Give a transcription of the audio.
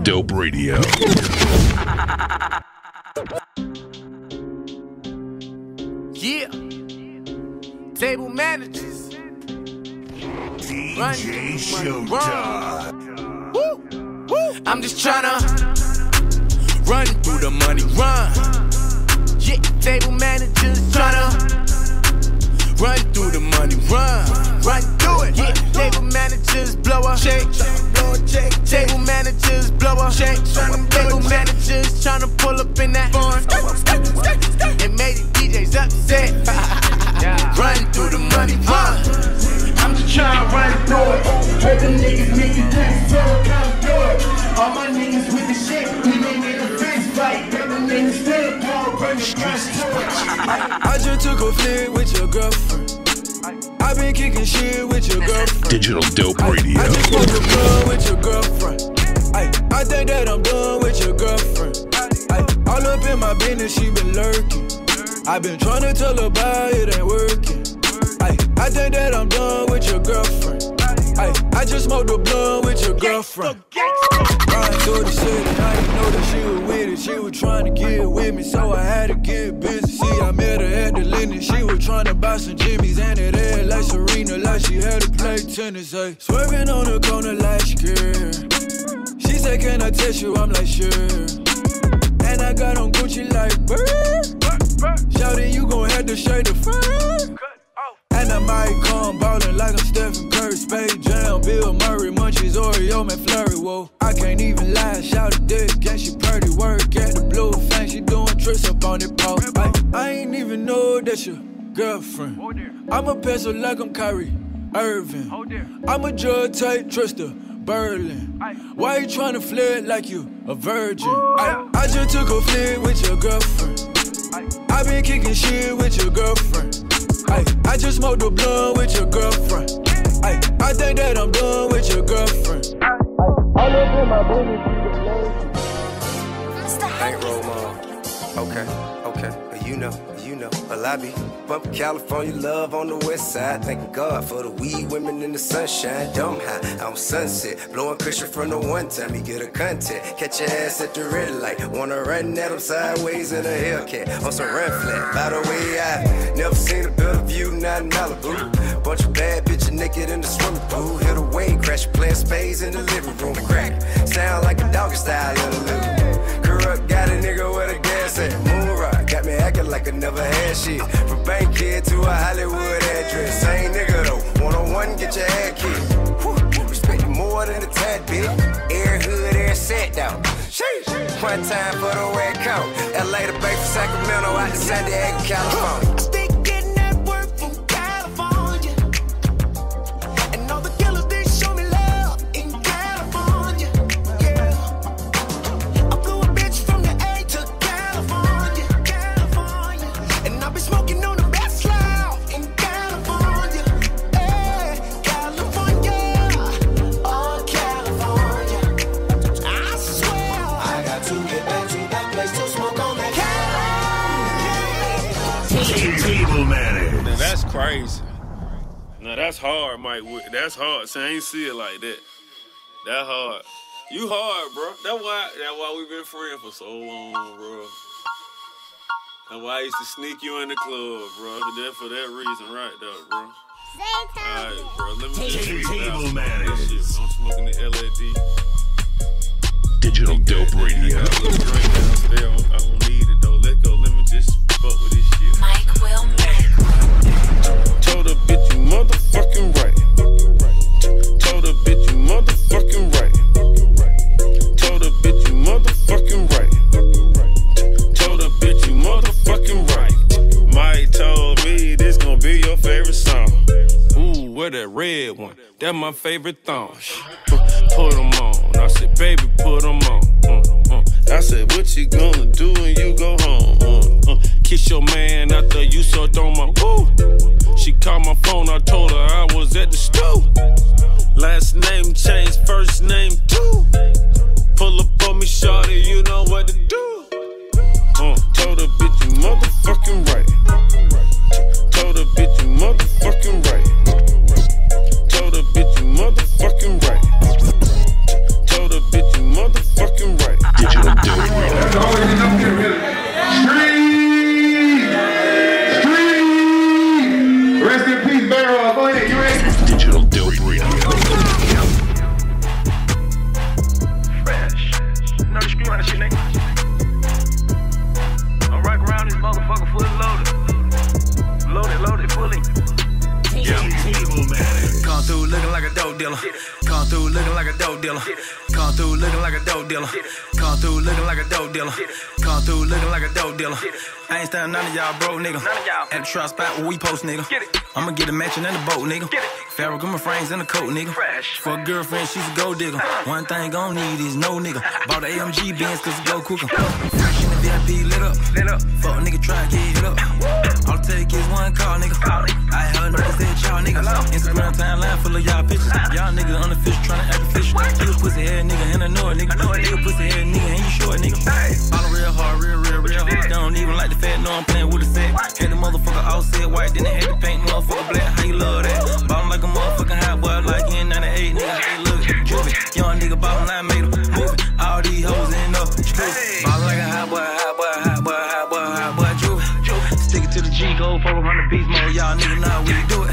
Dope Radio. Yeah. Table managers. DJ Showtime. Woo. Woo. I'm just tryna run through the money, run. Yeah, table managers tryna run through the money, run through it. Yeah, table managers blow up, shake, table managers blow up, shake, table managers tryna pull up in that barn and made the DJs upset. Run through the money, run. I'm just tryna run through it. Let them niggas make it dance, so come through it. All my niggas with the shit, we ain't in a fist fight. Let them niggas still go, bring the guns to it. I just took a flick with your girlfriend. I been kicking shit with your girlfriend. Digital Dope Radio. I just smoked a blunt with your girlfriend. I think that I'm done with your girlfriend. All up in my business, she been lurking. I been trying to tell her about it ain't working. I think that I'm done with your girlfriend. I just smoked a blunt with your girlfriend. Riding through the city, I didn't know that she was with it. She was trying to get with me, so I had to get busy. See, I met her at the Linden. She was trying to buy some Jimmy's and it had like Serena, like she had to play tennis. Ay. Swerving on the corner like scared. She said, can I touch you? I'm like, sure. And I got on Gucci like, bird. Shouting, you gon' have to shade the fur. And I might come ballin' like I'm Stephen Curry, Spade Jam, Bill Murray, Munchies, Oreo, McFlurry, whoa. I can't even lie, shout it dick, and she pretty, work at the Blue Fang, she doing tricks up on it pole. I ain't even know that's your girlfriend. I'm a pencil like I'm Kyrie Irving. I'm a drug type trister, Berlin. Why you tryna flirt like you a virgin? I just took a flick with your girlfriend. I been kicking shit with your girlfriend. I just smoked a blunt with your girlfriend. I think that I'm done with your girlfriend. All up in my booty, Ain't role model. Okay. You know, well, I be bumpin' California love on the west side. Thanking God for the weed, women in the sunshine. Dumb high on Sunset, blowing cushion from the one time you get a content. Catch your ass at the red light, wanna run at them sideways in a Hellcat on some run flat. By the way, I've never seen a better view, not in Malibu. Bunch of bad bitches naked in the swimming pool. Hit a wave, crash, playing spades in the living room. Crack, sound like a doggy style in the living room. Corrupt, got a nigga with a gas at Moon Rock. Got me acting like I never had shit. From Bankhead to a Hollywood address. Same nigga though, one-on-one, get your head kicked. Respect you more than a tad bit. Air hood, air set down. Sheesh. One time for the red coat. LA to Bay from Sacramento out to San Diego, California. Crazy. Now that's hard, Mike. That's hard. See, I ain't see it like that. That hard. You hard, bro. That's why we been friends for so long, bro. That's why I used to sneak you in the club, bro. For that reason, right there, bro. Alright, bro. Let me just Table Managers. I'm smoking the LAD. Digital Dope Radio. I don't need it though. Let go. Let me just fuck with this shit. Mike will Told a bitch you motherfucking right. Told a bitch you motherfucking right. Told a bitch you motherfucking right. Told a bitch you motherfucking right. Mike told me this gon' be your favorite song. Ooh, where that red one? That my favorite thong. Put them on. I said, baby, put them on. I said, what you gonna do when you go home? Kiss your man after you sucked on my woo. She called my phone, I told her I was at the stool. Last name changed, first name too. Pull up on me, shawty, you know what to do. Told her bitch you motherfucking right. Told her bitch you motherfucking right. Told her bitch you motherfucking right. Told her bitch you motherfucking dealer. Come through looking like a dope dealer. Come through looking like a dope dealer. Come through looking like a dope dealer. Come through looking like a dope dealer. I ain't standing none of y'all broke, nigga. At the trap spot where we post, nigga. I'ma get a mansion and a boat, nigga. Ferragamo frames and a coat, nigga. For a girlfriend, she's a gold digger. One thing gon' need is no nigga. Bought the AMG Benz cause it go quicker. Fresh in the VIP, lit up. Fuck nigga, try to get hit up. All it take is one call, nigga. I heard niggas said y'all niggas. Instagram timeline full of y'all pictures. Y'all niggas unofficial tryna act official. You a pussy head nigga and I know it, nigga. Nigga pussy head nigga and you short, nigga. Ballin' real hard, real hard. They don't even like the fat, know I'm playing with a set. Had the motherfucker all said white, then they had to paint motherfucker black. How you love that? Ballin' like a motherfucking hot boy, like in 98, nigga. How you look? Juvie. Young nigga ballin', I made him moving. All these hoes in up. Ballin' like a hot boy, Juvie. Stick it to the G, go 400 beats more, y'all nigga know how we do it.